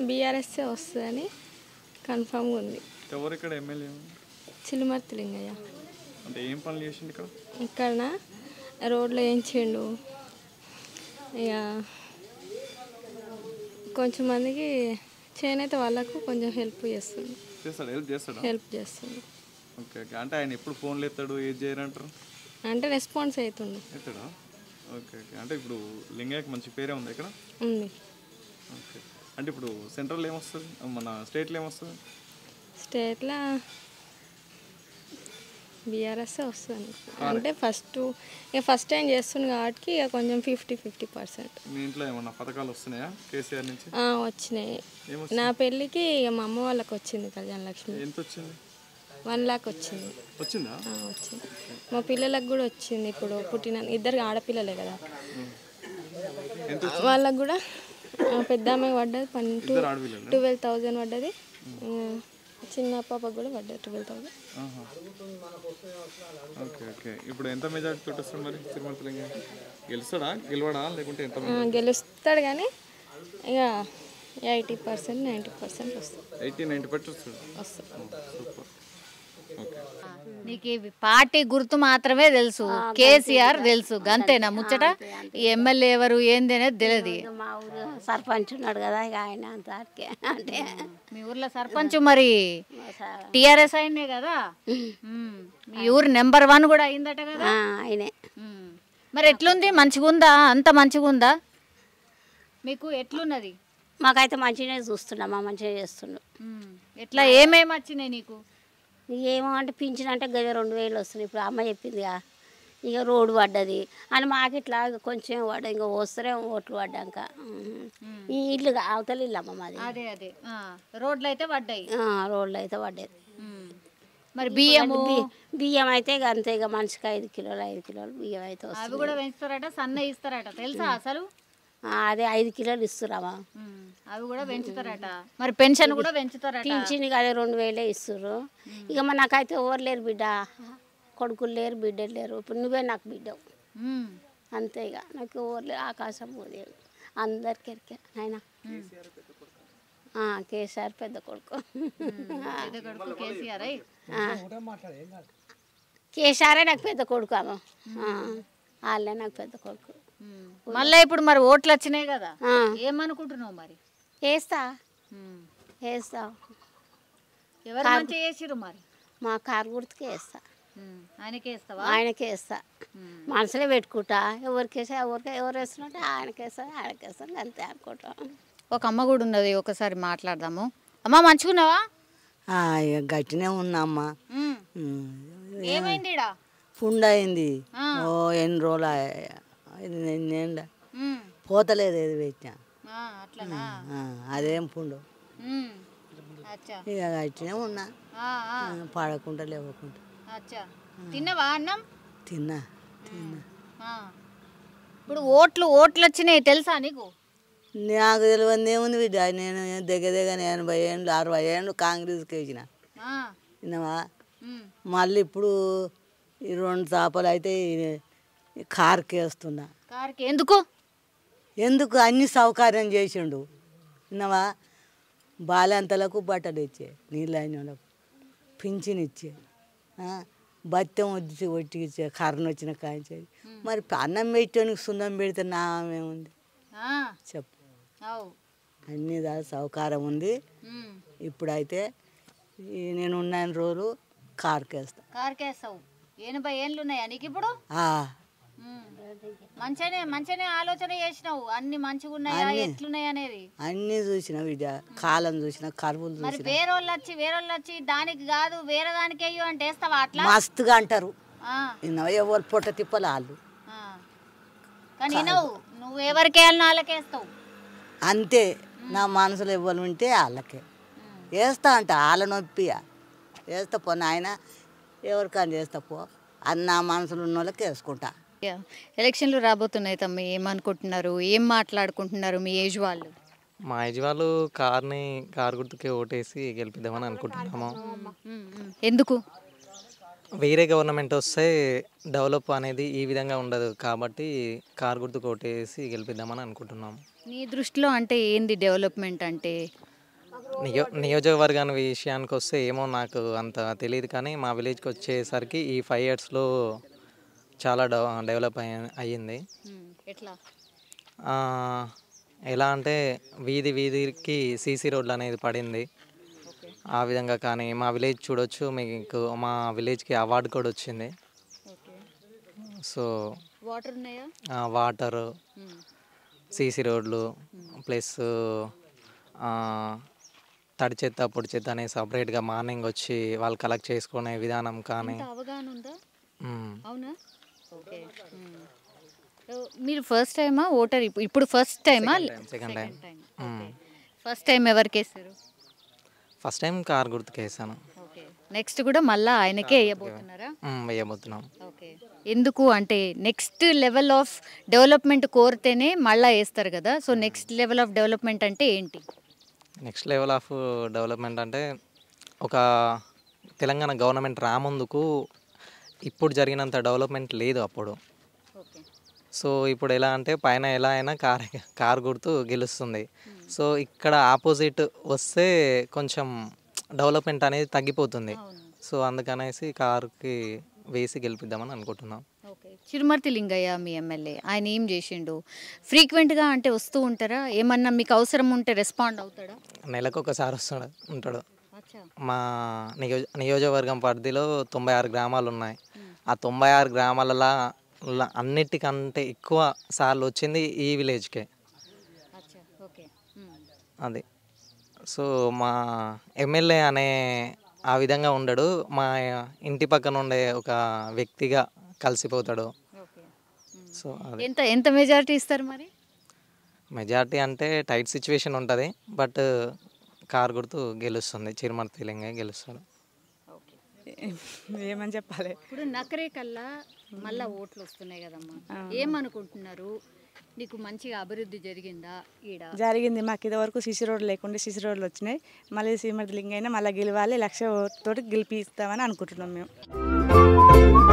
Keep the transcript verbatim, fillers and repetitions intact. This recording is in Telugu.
బీఆర్ఎస్ వస్తుందని కన్ఫర్మ్గా ఉంది. ఎవరు ఇక్కడ ఎమ్మెల్యే? చిరుమర్తి లింగయ్య. అంటే ఏం పనులు చేసిండు ఇక్కడ? ఇక్కడ రోడ్లు వేయించిండు, ఇక కొంచెం మందికి చేనేత వాళ్ళకు కొంచెం హెల్ప్ చేస్తుంది. చేస్తాడు? హెల్ప్ చేస్తాడు? హెల్ప్ చేస్తుంది. Okay okay. అంటే ఆయన ఎప్పుడు ఫోన్లు ఎత్తాడు, ఏది చేయరంటారు? అంటే రెస్పాన్స్ అవుతుండు. ఎత్తాడా? Okay okay. అంటే ఇప్పుడు లింగయ్యకి మంచి పేరే ఉంది ఇక్కడ? ఉంది. ఓకే. అంటే ఇప్పుడు సెంట్రల్ ఏమొస్తుంది, మన స్టేట్లో ఏమొస్తుంది? స్టేట్లో బీఆర్ఎస్ వస్తుంది. అంటే ఫస్ట్ ఇక ఫస్ట్ టైం చేస్తుంది కాబట్టి ఇక కొంచెం ఫిఫ్టీ ఫిఫ్టీ పర్సెంట్. మీ ఇంట్లో ఏమన్నా పథకాలు వస్తున్నాయా కేసీఆర్ నుంచి? వచ్చినాయి. నా పెళ్ళికి ఇక మా అమ్మ వాళ్ళకి వచ్చింది కళ్యాణ లక్ష్మి. ఎంత వచ్చింది? వన్ లాక్ వచ్చింది. వచ్చిందా? వచ్చింది. మా పిల్లలకు కూడా వచ్చింది. ఇప్పుడు పుట్టిన ఇద్దరు ఆడపిల్లలే కదా, వాళ్ళకు కూడా పెద్ద అమ్మాయి పడ్డది పన్నెండు ట్వెల్వ్ థౌజండ్ పడ్డది. చిన్న పాపకు కూడా పడ్డది ట్వెల్వ్ థౌజండ్. Okay okay. ఇప్పుడు ఎంత మెజారిటీ తోటి వస్తుంది మరి చిరుమర్తి లింగయ్య? గెలుస్తాడా, గెలవడా, లేకుంటే ఎంత? గెలుస్తాడు కానీ ఇక ఎయిటీ పర్సెంట్ నైంటీ పర్సెంట్ వస్తుంది. ఎయిటీ నైంటీ పర్సెంట్ వస్తుంది. వస్తుంది. నీకు పార్టీ గుర్తు మాత్రమే తెలుసు, కేసీఆర్ తెలుసు, గంతేనా ముచ్చట? ఈ ఎమ్మెల్యే ఎవరు ఏంది అనేది తెలియదు. మా ఊరు సర్పంచ్ ఉన్నాడు కదా, ఇక ఆయన అంత అంటే మీ ఊర్లో సర్పంచ్ మరి టీఆర్ఎస్ అయినే కదా, మీ ఊరు నెంబర్ వన్ కూడా అయిందట కదా ఆయనే. మరి ఎట్లుంది, మంచిగా ఉందా? అంత మంచిగా ఉందా మీకు? ఎట్లున్నది? మాకైతే మంచిగానే చూస్తున్నాం, మా మంచిగా చేస్తున్నాం. ఎట్లా ఏమేమి వచ్చినాయి నీకు? ఏమో అంటే పింఛన్ అంటే గది రెండు వేలు వస్తుంది. ఇప్పుడు అమ్మ చెప్పిందిగా, ఇక రోడ్డు పడ్డది అని మాకు ఇట్లా కొంచెం పడ్డది. ఇంకా వస్తారే ఓట్లు పడ్డాక ఈ ఇల్లు అవతల ఇల్లు అమ్మ మాది. అదే అదే రోడ్లు అయితే పడ్డాయి. రోడ్లు అయితే పడ్డది. మరి బియ్యం బియ్యం అయితే ఇక అంతే, ఇక మనిషికి ఐదు కిలోలు ఐదు కిలోలు బియ్యం అయితే వస్తుంది. అవి కూడా పెంచుతారట, సన్న ఇస్తారట, తెలుసా అసలు? అదే ఐదు కిలోలు ఇస్తురామా, అవి కూడా పెంచుతారట. మరి పెన్షన్ కూడా పెంచుతారట. పింఛన్ అదే రెండు వేలే ఇస్తుర్రు. ఇక మరి నాకైతే ఎవరు లేరు బిడ్డ, కొడుకులు లేరు, బిడ్డలు లేరు. ఇప్పుడు నువ్వే నాకు బిడ్డవు అంతే. ఇక నాకు ఎవరు లేరు, ఆకాశం పోదేవి అందరికి ఎరికే ఆయన. కేసీఆర్ పెద్ద కొడుకు. కేసీఆరే నాకు పెద్ద కొడుకు, అమ్మ వాళ్ళే నాకు పెద్ద కొడుకు. మళ్ళీ ఇప్పుడు మరి ఓట్లు వచ్చినాయి కదా, ఏమనుకుంటున్నావు మరి? వేస్తా వేస్తా. ఎవరు మంచిగా చేసిరు మరి? మా కారు గుర్తుకే వేస్తా. ఆయనకే వేస్తావా? ఆయనకే వేస్తా. మనసులో పెట్టుకుంటా, ఎవరికి వేసా ఎవరికి ఎవరు వేస్తున్నట్టే ఆయనకి వేస్తా, ఆయనకి వేస్తాను అంతే అనుకుంటాం. ఒక అమ్మ కూడా ఉన్నది, ఒకసారి మాట్లాడదాము. అమ్మ మంచిగున్నావా? గట్టినే ఉన్నా అమ్మ. ఏమైంది? పుండు అయింది. ఓ ఎన్ని రోజులు ఎన్నేళ్ళ పోతలేదు, ఏది పెట్టినా అదేం పుండు. ఇక గట్టినే ఉన్నా, పడకుండా లేవకుండా. తిన్నావా అన్నం? తిన్నా తిన్నా. ఇప్పుడు ఓట్లు ఓట్లు వచ్చినాయి తెలుసా నీకు? నాకు తెలియదు ఏముంది బిడ్డ. నేను దగ్గర దగ్గర ఎనభై ఏళ్ళు అరవై ఏళ్ళు కాంగ్రెస్కి వేసిన విన్నావా. మళ్ళీ ఇప్పుడు ఈ రెండు చేపలు అయితే కార్కి వేస్తున్నా. కార్కి ఎందుకు? ఎందుకు అన్ని సౌకర్యం చేసిండు విన్నావా. బాలంతలకు బట్టలు ఇచ్చే, నీళ్ళు అయిన వాళ్ళకు పింఛన్ ఇచ్చే, బత్తం వచ్చి ఒట్టికిచ్చే, కర్రను వచ్చిన కాయించేది. మరి అన్నం పెట్టడానికి సున్నం పెడితే నామేముంది చెప్పు. అన్ని దాని సౌకర్యం ఉంది. ఇప్పుడైతే నేను ఉన్న రోజులు కార్కేస్తా. కార్కేస్తావు? ఎనభై ఏళ్ళు ఉన్నాయా నీకు ఇప్పుడు? మంచిగానే మంచిగానే ఆలోచన చేసినావు. అన్ని మంచిగా ఉన్నాయా, ఎట్లున్నాయి అనేది అన్ని చూసిన బిడ్డ. కాలం చూసిన, కరువులు చూసిన. వేరే వాళ్ళు వచ్చి వేరే వాళ్ళు వచ్చి దానికి కాదు వేరే దానికి అయ్యో అంటే వేస్తావా? అట్లా మస్తుగా అంటారు. ఎవరు పొట్ట తిప్పలు వాళ్ళు. కానీ నువ్వు నువ్వు ఎవరికి వేయాలని వాళ్ళకి వేస్తావు అంతే. నా మనసులో ఎవరు ఉంటే వాళ్ళకే వేస్తా అంట. వాళ్ళ నొప్పి వేస్తా పో నాయన, ఎవరికని చేస్తా పో అని నా మనసులో ఉన్న వాళ్ళకి వేసుకుంటా. ఎలక్షన్లు రాబోతున్నాయి తమ్మి, ఏమనుకుంటున్నారు, ఏం మాట్లాడుకుంటున్నారు మీ ఏజ్ వాళ్ళు? మా ఏజ్ వాళ్ళు కార్ని కార్ గుర్తుకే ఓటేసి గెలిపిద్దామని అనుకుంటున్నాము. ఎందుకు? వేరే గవర్నమెంట్ వస్తే డెవలప్ అనేది ఈ విధంగా ఉండదు కాబట్టి కార్ గుర్తుకు ఓటేసి గెలిపిద్దామని అనుకుంటున్నాము. నీ దృష్టిలో అంటే ఏంది డెవలప్మెంట్ అంటే? నియో నియోజకవర్గాన్ని విషయానికి వస్తే ఏమో నాకు అంత తెలియదు, కానీ మా విలేజ్కి వచ్చేసరికి ఈ ఫైవ్ ఇయర్స్లో చాలా డెవ డెవలప్ అయ్యి అయ్యింది. ఎట్లా ఆ, ఎలా అంటే వీధి వీధికి సీసీ రోడ్లు అనేది పడింది. ఆ విధంగా కానీ మా విలేజ్ చూడొచ్చు, మీకు మా విలేజ్కి అవార్డు కూడా వచ్చింది. సో వాటర్ ఉన్నాయా? వాటరు, సీసీ రోడ్లు, ప్లస్ తడి చెత్త పొడి చెత్త అనేది సపరేట్గా మార్నింగ్ వచ్చి వాళ్ళు కలెక్ట్ చేసుకునే విధానం కానీ అవగాహన ఉందా? మ్మ్. అవునా? ఓకే. మీరు ఫస్ట్ టైమా ఓటర్? ఇప్పుడు ఫస్ట్ టైమా? Second time. ఫస్ట్ టైం ఎవరికి వేస్తారు? ఫస్ట్ టైం కార్ గుర్తుకు వేసాను. ఓకే. నెక్స్ట్ కూడా మళ్ళీ ఆయనకే వేయబోతున్నారా? మ్మ్, వేయబోతున్నాం. ఓకే. ఎందుకు అంటే నెక్స్ట్ లెవెల్ ఆఫ్ డెవలప్మెంట్ కోరితేనే మళ్ళీ వేస్తారు కదా. So next level of development అంటే ఏంటి? నెక్స్ట్ లెవెల్ ఆఫ్ డెవలప్మెంట్ అంటే ఒక తెలంగాణ గవర్నమెంట్ రాముందుకు ఇప్పుడు జరిగినంత డెవలప్మెంట్ లేదు అప్పుడు. ఓకే. సో ఇప్పుడు ఎలా అంటే పైన ఎలా అయినా కార్ కార్ గుర్తు గెలుస్తుంది. సో ఇక్కడ ఆపోజిట్ వస్తే కొంచెం డెవలప్మెంట్ అనేది తగ్గిపోతుంది. సో అందుకనేసి కార్కి వేసి గెలిపిద్దామని అనుకుంటున్నాం. ఓకే. చిరుమర్తి లింగయ్య మీ ఎమ్మెల్యే, ఆయన ఏం చేసిండు? ఫ్రీక్వెంట్గా అంటే వస్తూ ఉంటారా? ఏమన్నా మీకు అవసరం ఉంటే రెస్పాండ్ అవుతాడా? నెలకు ఒకసారి వస్తాడు ఉంటాడు. అచ్చా. మా నియోజ నియోజకవర్గం పరిధిలో తొంభై ఆరు గ్రామాలు ఉన్నాయి. ఆ తొంభై ఆరు గ్రామాలలో అన్నిటికంటే ఎక్కువ సార్లు వచ్చింది ఈ విలేజ్కే. అచ్చా. ఓకే. అది. సో మా ఎమ్మెల్యే అనే ఆ విధంగా ఉండడు, మా ఇంటి పక్కన ఉండే ఒక వ్యక్తిగా కలిసిపోతాడు. ఓకే. సో అది ఎంత ఎంత మెజారిటీ ఇస్తారు మరి? మెజారిటీ అంటే టైట్ సిచ్యువేషన్ ఉంటుంది, బట్ కార్ గుర్తు గెలుస్తుంది, చిరుమర్తి లింగయ్య గెలుస్తాడు. ఏమని చెప్పాలి? ఇప్పుడు నకరేకల్లా మళ్ళా ఓట్లు వస్తున్నాయి కదమ్మా, ఏమనుకుంటున్నారు? నీకు మంచిగా అభివృద్ధి జరిగిందా? ఈడ జరిగింది. మాకు ఇది వరకు సిసి రోడ్లు లేకుండా సిసి రోడ్లు వచ్చినాయి. మళ్ళీ చిరుమర్తి లింగయ్య మళ్ళీ గెలవాలి, లక్ష తోటి గెలిపిస్తామని అనుకుంటున్నాం మేము.